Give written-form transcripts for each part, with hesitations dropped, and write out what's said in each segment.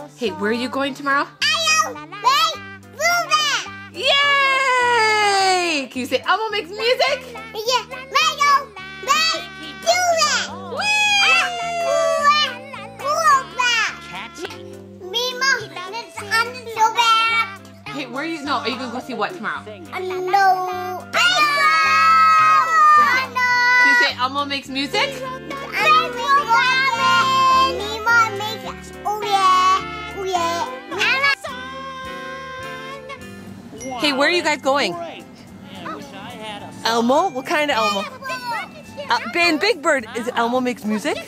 Hey, where are you going tomorrow? Yay! Can you say Elmo makes music? Yeah, Mayo, do that. Hey, where are you? No, are you gonna go see what tomorrow? No. Can you say Elmo makes music? Hey, where are you guys going? Elmo? What kind of Elmo? Ben, Big Bird. Is Elmo makes music?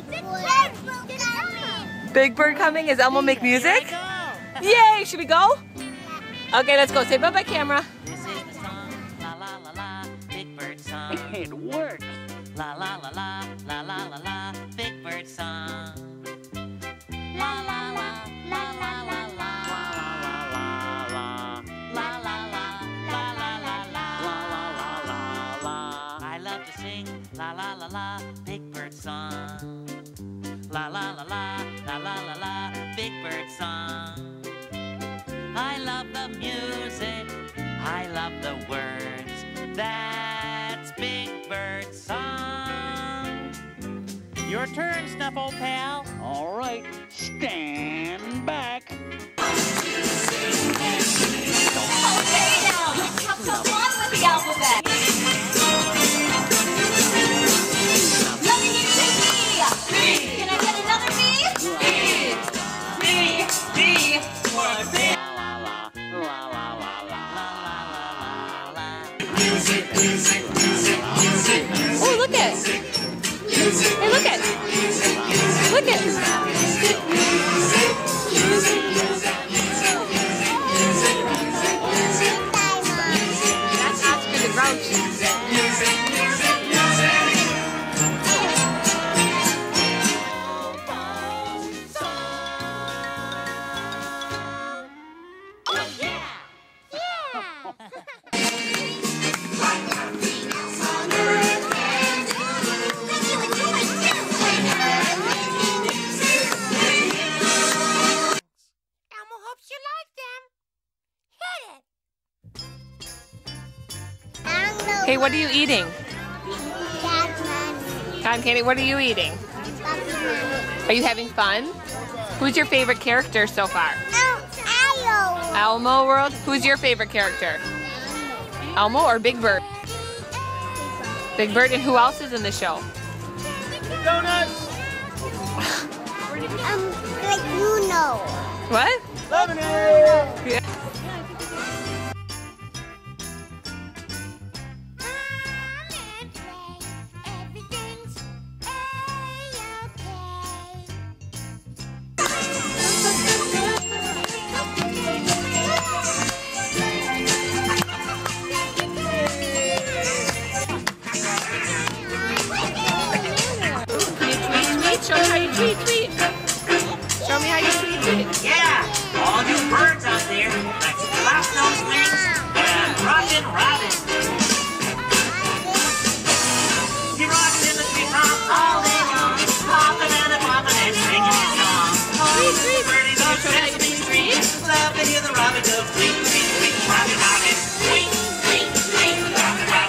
Big Bird coming? Is Elmo make music? Yay! Should we go? Okay, let's go. Say bye-bye, camera. This is the song, la la la la, Big Bird song. It works. La la la la, la la la la, Big Bird song. La la la, la la la la, la la la, la la la la, la la la. I love to sing la la la la, Big Bird song. La la la la, la la la la, Big Bird song. I love the music, I love the words. That's Big Bird song. Your turn, Snuffle Pal. All right, stand back. Okay now, let's have some fun with the alphabet. Let me get you B. B. Can I get another B? B. B. B. One B. Oh, look at it. Hey, look at it. Look at it. That's Oscar the Grouch. Hey, what are you eating? Cotton candy, what are you eating? Are you having fun? Who's your favorite character so far? Elmo World? Who's your favorite character? Elmo or Big Bird? Big Bird, and who else is in the show? Donuts. Like you know. What? Lemonade. Yeah. Show me how you tweet. Show me how you tweet. Yeah, all you birds out there, let's clap those wings and rockin' robin. You're rockin' in the treetop all day long, hoppin' and singing your song. All you birdies on Sesame Street, love to hear the robin go tweet, tweet, tweet, rockin' robin, tweet, tweet, tweet, rockin' robin.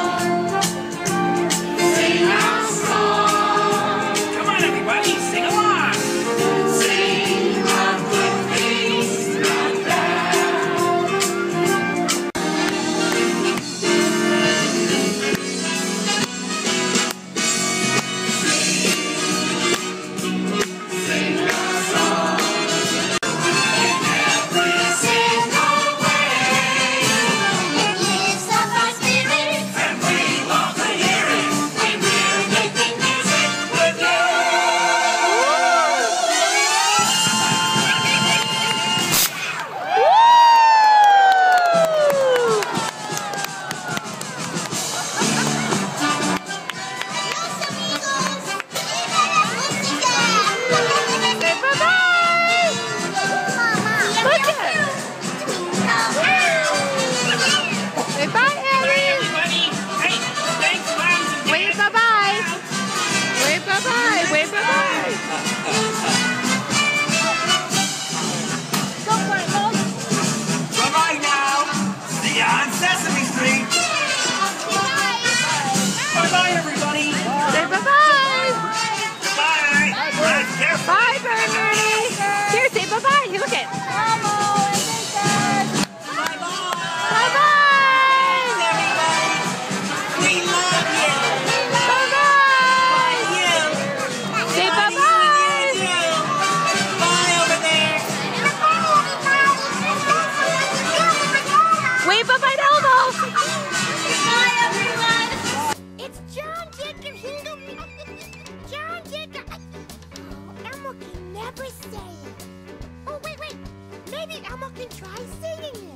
Come on, everybody, sing along. Maybe Elmo can try singing